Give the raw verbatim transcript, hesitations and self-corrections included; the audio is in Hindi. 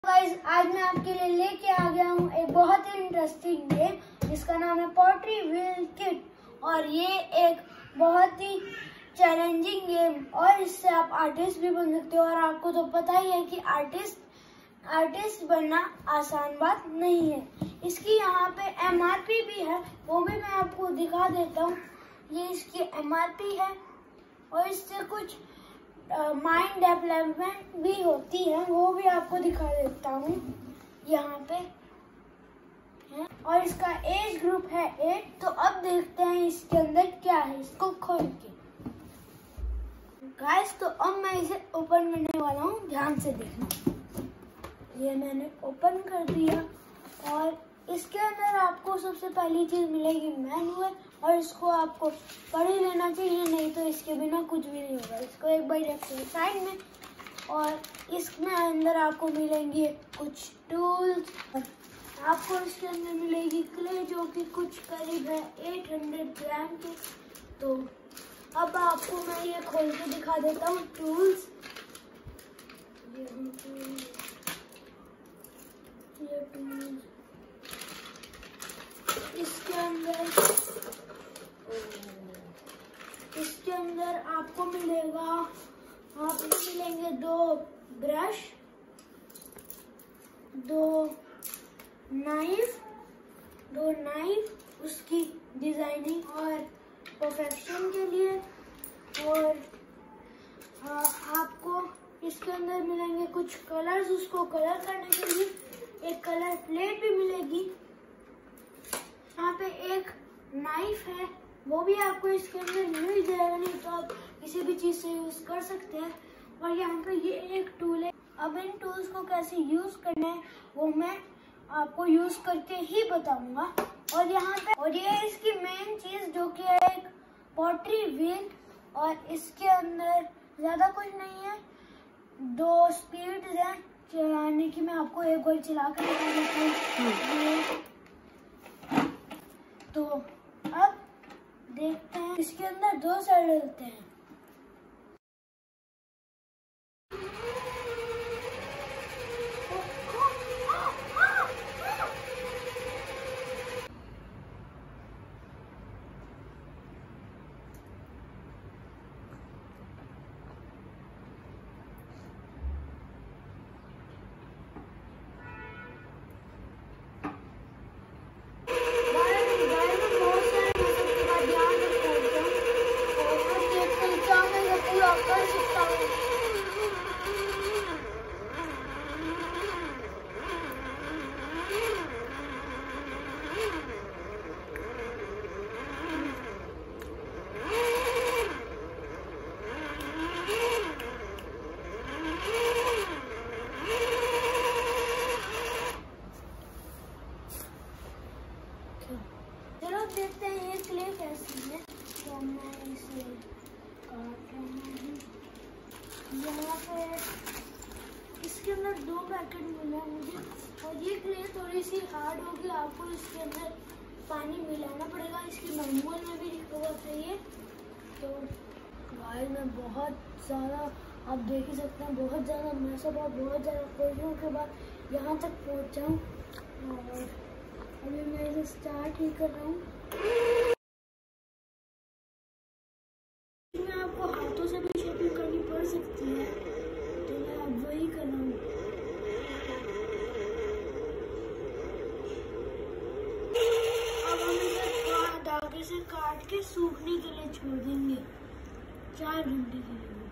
गाइस, आज मैं आपके लिए लेके आ गया हूँ एक बहुत ही इंटरेस्टिंग गेम जिसका नाम है पॉटरी व्हील किट। और ये एक बहुत ही चैलेंजिंग गेम और इससे आप आर्टिस्ट भी बन सकते हो। और आपको तो पता ही है कि आर्टिस्ट आर्टिस्ट बनना आसान बात नहीं है। इसकी यहाँ पे एम आर पी भी है, वो भी मैं आपको दिखा देता हूँ। ये इसकी एम आर पी है और इससे कुछ माइंड डेवलपमेंट भी होती है, वो भी आपको दिखा देता हूँ यहाँ पे है। और इसका एज ग्रुप है एट। तो अब देखते हैं इसके अंदर क्या है, इसको खोल के। गाइस, तो अब मैं इसे ओपन करने वाला हूँ, ध्यान से देखना। ये मैंने ओपन कर दिया और इसके अंदर आपको सबसे पहली चीज मिलेगी मैनुअल, और इसको आपको पढ़ ही लेना चाहिए, नहीं तो इसके बिना कुछ भी नहीं होगा। इसको एक बार रखते हैं साइड में। और इसमें अंदर आपको मिलेंगे कुछ टूल्स। आपको इसके अंदर मिलेगी क्ले जो कि कुछ करीब है आठ सौ ग्राम के। तो अब आपको मैं ये खोल के दिखा देता हूँ टूल्स। ये ये टूल्स इसके अंदर इसके अंदर आपको मिलेगा आपको मिलेंगे दो ब्रश, दो नाइफ दो नाइफ उसकी डिजाइनिंग और परफेक्शन के लिए। और आ, आपको इसके अंदर मिलेंगे कुछ कलर्स, उसको कलर करने के लिए एक कलर प्लेट भी मिलेगी। यहाँ पे एक नाइफ है, वो भी आपको इसके अंदर मिल जाएगा, नहीं तो आप किसी भी चीज से यूज कर सकते हैं। और यहाँ पे ये एक टूल है। अब इन टूल्स को कैसे यूज करना है वो मैं आपको यूज करके ही बताऊंगा। और यहाँ पे और ये है इसकी मेन चीज जो कि है एक पॉटरी व्हील। और इसके अंदर ज्यादा कुछ नहीं है, दो स्पीड है चलाने की। मैं आपको एक बार चला कर दिखा देती हूँ। तो अब देखते हैं, इसके अंदर दो साइड डलते हैं। कर सकता हूँ। चलो देखते हैं ये क्ले कैसी है। तो मैं इसे काट रहा हूँ। यहाँ पे इसके अंदर दो पैकेट मिले मुझे, और ये क्ले थोड़ी सी हार्ड होगी, आपको इसके अंदर पानी मिलाना पड़ेगा। इसकी मैनुअल में भी लिखा हुआ था ये। तो गाइस, मैं बहुत ज़्यादा, आप देख ही सकते हैं, बहुत ज़्यादा मैं सब और बहुत ज़्यादा कोशिशों के बाद यहाँ तक पहुँचा हूँ। और अभी मैं इसे स्टार्ट ही कर रहा हूँ। मैं आपको हाथों से भी शेपिंग करनी पड़ सकती है, तो मैं अब वही कर रहा हूँ। अब हम इसे धागे से काट के सूखने के लिए छोड़ देंगे चार घंटे के लिए।